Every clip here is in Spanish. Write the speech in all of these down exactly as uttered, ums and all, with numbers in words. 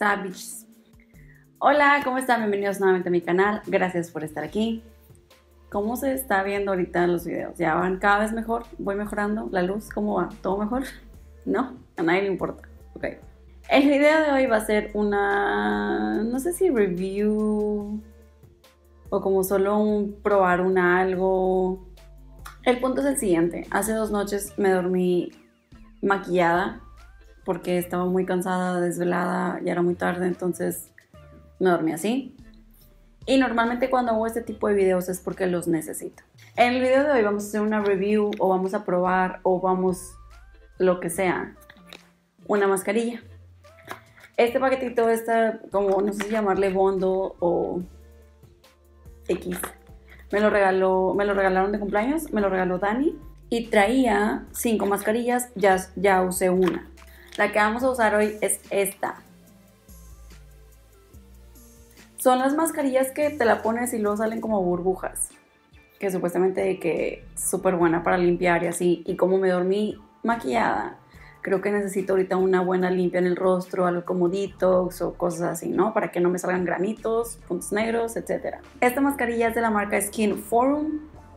Savage. Hola, ¿cómo están? Bienvenidos nuevamente a mi canal. Gracias por estar aquí. ¿Cómo se está viendo ahorita los videos? ¿Ya van cada vez mejor? ¿Voy mejorando? ¿La luz? ¿Cómo va? ¿Todo mejor? ¿No? A nadie le importa. Ok. El video de hoy va a ser una... no sé si review o como solo un probar un algo. El punto es el siguiente. Hace dos noches me dormí maquillada porque estaba muy cansada, desvelada, ya era muy tarde, entonces me dormí así. Y normalmente cuando hago este tipo de videos es porque los necesito. En el video de hoy vamos a hacer una review o vamos a probar o vamos lo que sea, una mascarilla. Este paquetito está como, no sé si llamarle bondo o X. Me lo regaló, me lo regalaron de cumpleaños, me lo regaló Dani. Y traía cinco mascarillas, ya, ya usé una. La que vamos a usar hoy es esta. Son las mascarillas que te la pones y luego salen como burbujas. Que supuestamente que es súper buena para limpiar y así. Y como me dormí maquillada, creo que necesito ahorita una buena limpia en el rostro, algo como detox o cosas así, ¿no? Para que no me salgan granitos, puntos negros, etcétera. Esta mascarilla es de la marca Skin Forum.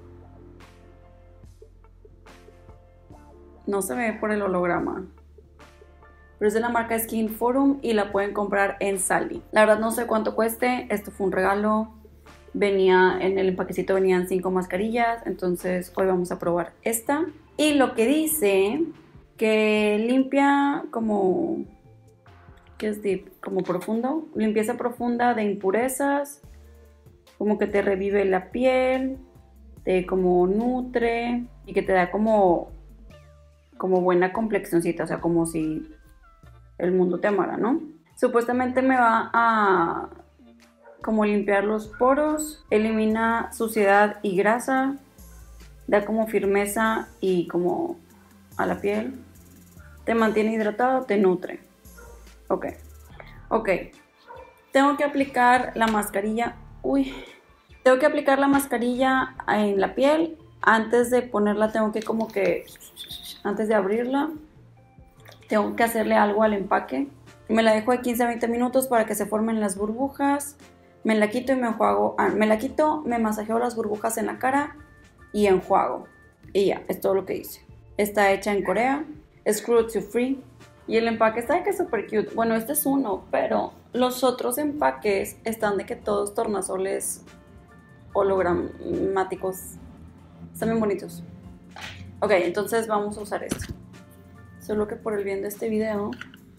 No se ve por el holograma, pero es de la marca Skin Forum y la pueden comprar en Sally. La verdad no sé cuánto cueste, esto fue un regalo. Venía en el empaquecito, venían cinco mascarillas, entonces hoy vamos a probar esta. Y lo que dice que limpia como, ¿qué es deep? Como profundo, limpieza profunda de impurezas, como que te revive la piel, te como nutre y que te da como, como buena complexioncita, o sea, como si el mundo te amara, ¿no? Supuestamente me va a como limpiar los poros, elimina suciedad y grasa, da como firmeza y como a la piel, te mantiene hidratado, te nutre. Ok, ok. Tengo que aplicar la mascarilla, uy, tengo que aplicar la mascarilla en la piel. Antes de ponerla tengo que como que, antes de abrirla, tengo que hacerle algo al empaque. Me la dejo de quince a veinte minutos para que se formen las burbujas. Me la quito y me enjuago. Ah, me la quito, me masajeo las burbujas en la cara y enjuago. Y ya, es todo lo que hice. Está hecha en Corea. Es cruelty free. Y el empaque está de que es súper cute. Bueno, este es uno, pero los otros empaques están de que todos tornasoles hologramáticos. Están bien bonitos. Ok, entonces vamos a usar esto. Solo que por el bien de este video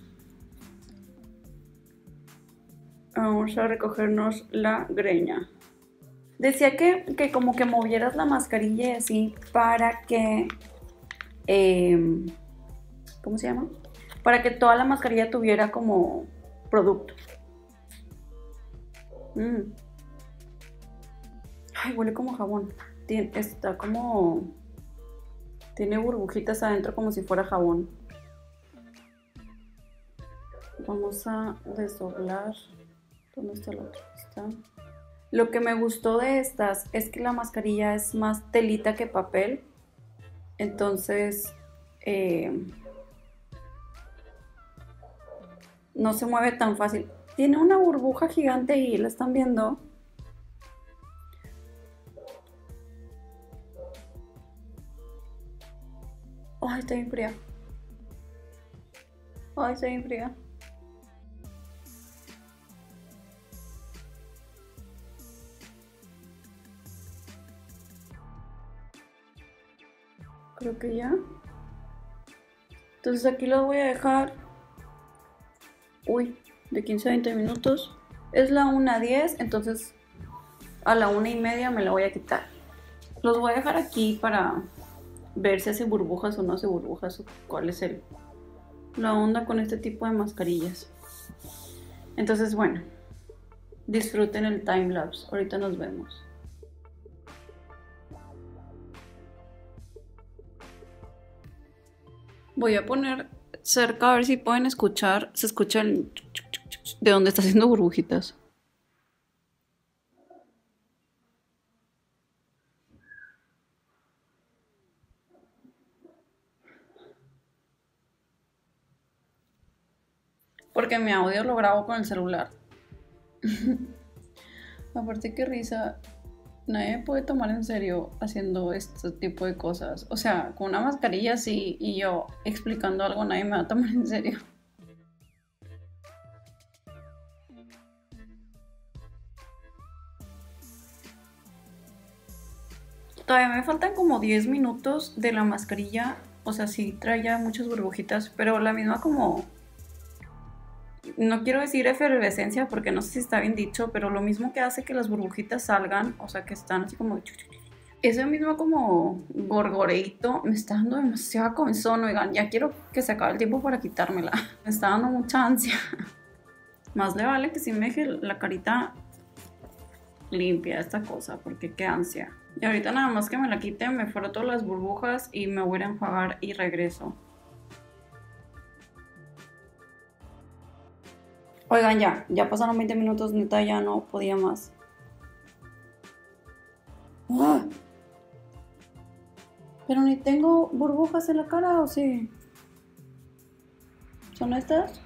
vamos a recogernos la greña. Decía que, que como que movieras la mascarilla y así para que, eh, ¿cómo se llama? Para que toda la mascarilla tuviera como producto. Mm. Ay, huele como jabón. Tien, está como, tiene burbujitas adentro como si fuera jabón. Vamos a desdoblar. ¿Dónde está el otro? Está. Lo que me gustó de estas es que la mascarilla es más telita que papel. Entonces eh, no se mueve tan fácil. Tiene una burbuja gigante ahí, ¿la están viendo? Ay, está bien fría. Ay, está bien fría. Creo que ya. Entonces aquí lo voy a dejar. Uy, de quince a veinte minutos. Es la una diez, entonces a la una y media me la voy a quitar. Los voy a dejar aquí para ver si hace burbujas o no hace burbujas o cuál es el, la onda con este tipo de mascarillas. Entonces, bueno, disfruten el timelapse. Ahorita nos vemos. Voy a poner cerca a ver si pueden escuchar. Se escucha el de donde está haciendo burbujitas. porque mi audio lo grabo con el celular. Aparte, qué risa. Nadie me puede tomar en serio haciendo este tipo de cosas. O sea, con una mascarilla así y yo explicando algo, nadie me va a tomar en serio. Todavía me faltan como diez minutos de la mascarilla. O sea, sí trae ya muchas burbujitas, pero la misma como... No quiero decir efervescencia porque no sé si está bien dicho, pero lo mismo que hace que las burbujitas salgan, o sea, que están así como... Ese mismo como gorgoreito me está dando demasiada comezón, oigan, ya quiero que se acabe el tiempo para quitármela. Me está dando mucha ansia. Más le vale que sí me deje la carita limpia esta cosa, porque qué ansia. Y ahorita nada más que me la quite, me froto las burbujas y me voy a enjuagar y regreso. Oigan, ya, ya pasaron veinte minutos, neta, ya no podía más. ¡Ah! Pero ni tengo burbujas en la cara, ¿o sí? ¿Son estas?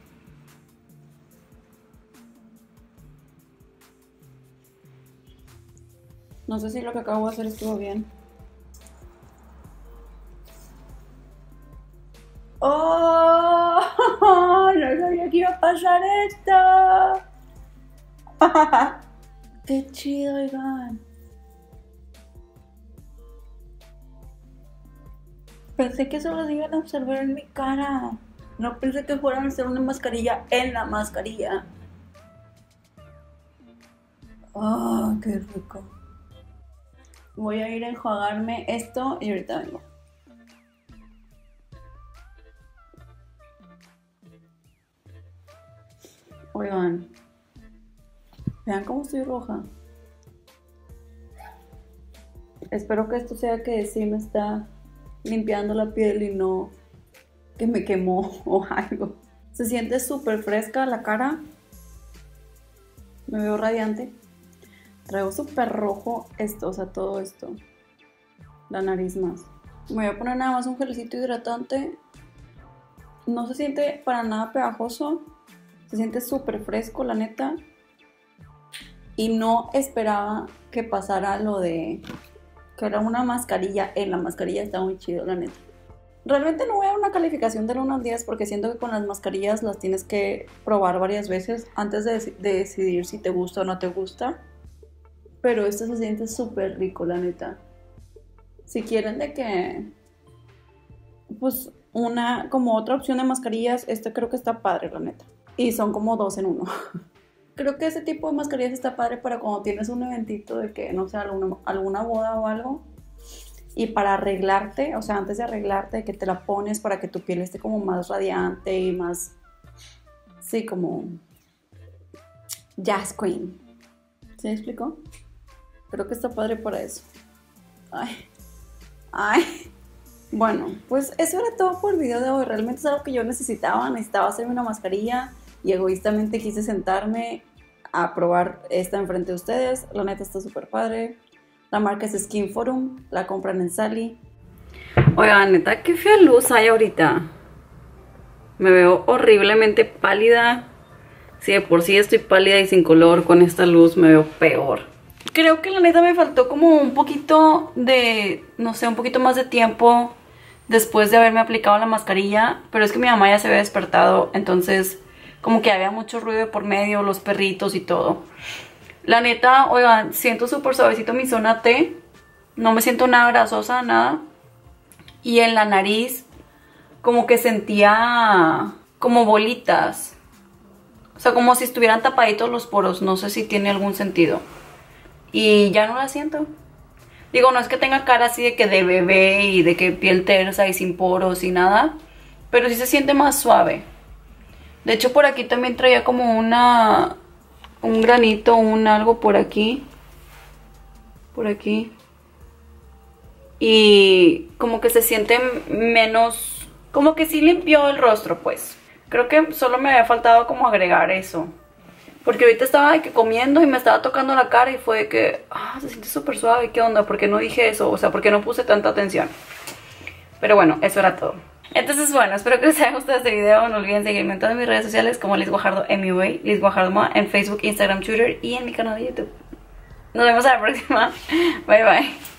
No sé si lo que acabo de hacer estuvo bien. ¡Oh! No sabía que iba a pasar esto. ¡Qué chido, oigan! Pensé que solo iban a observar en mi cara. No pensé que fueran a hacer una mascarilla en la mascarilla. ¡Oh, qué rico! Voy a ir a enjuagarme esto y ahorita vengo. Oigan, vean cómo estoy roja. Espero que esto sea que sí me está limpiando la piel y no que me quemó o algo. Se siente súper fresca la cara. Me veo radiante. Traigo súper rojo esto, o sea, todo esto. La nariz más. Me voy a poner nada más un gelecito hidratante. No se siente para nada pegajoso. Se siente súper fresco, la neta. Y no esperaba que pasara lo de que era una mascarilla. En la mascarilla está muy chido, la neta. Realmente no voy a dar una calificación del uno al diez porque siento que con las mascarillas las tienes que probar varias veces antes de, de decidir si te gusta o no te gusta. Pero esto se siente súper rico, la neta. Si quieren de que... Pues una... Como otra opción de mascarillas, este creo que está padre, la neta. Y son como dos en uno. Creo que ese tipo de mascarillas está padre para cuando tienes un eventito de que, no sé, alguna, alguna boda o algo. Y para arreglarte, o sea, antes de arreglarte, que te la pones para que tu piel esté como más radiante y más... Sí, como... Jazz Queen. ¿Sí me explico? Creo que está padre para eso. Ay. Ay. Bueno, pues eso era todo por el video de hoy. Realmente es algo que yo necesitaba. Necesitaba hacerme una mascarilla. Y egoístamente quise sentarme a probar esta enfrente de ustedes. La neta está súper padre. La marca es Skin Forum. La compran en Sally. Oigan, neta, qué fea luz hay ahorita. Me veo horriblemente pálida. Si de por sí estoy pálida y sin color, con esta luz me veo peor. Creo que la neta me faltó como un poquito de, no sé, un poquito más de tiempo después de haberme aplicado la mascarilla. Pero es que mi mamá ya se había despertado, entonces como que había mucho ruido de por medio, los perritos y todo. La neta, oigan, siento súper suavecito mi zona T. No me siento nada grasosa, nada. Y en la nariz como que sentía como bolitas. O sea, como si estuvieran tapaditos los poros. No sé si tiene algún sentido. Y ya no la siento. Digo, no es que tenga cara así de que de bebé y de que piel tersa y sin poros y nada. Pero sí se siente más suave. De hecho, por aquí también traía como una... Un granito, un algo por aquí. Por aquí. Y como que se siente menos... Como que sí limpió el rostro, pues. Creo que solo me había faltado como agregar eso. Porque ahorita estaba de que comiendo y me estaba tocando la cara y fue de que... Ah, se siente súper suave, ¿qué onda? ¿Por qué no dije eso? O sea, ¿por qué no puse tanta atención? Pero bueno, eso era todo. Entonces, bueno, espero que les haya gustado este video. No olviden seguirme en todas mis redes sociales como Liz Guajardo M U A, Liz Guajardo M U A, en Facebook, Instagram, Twitter y en mi canal de YouTube. Nos vemos a la próxima. Bye bye.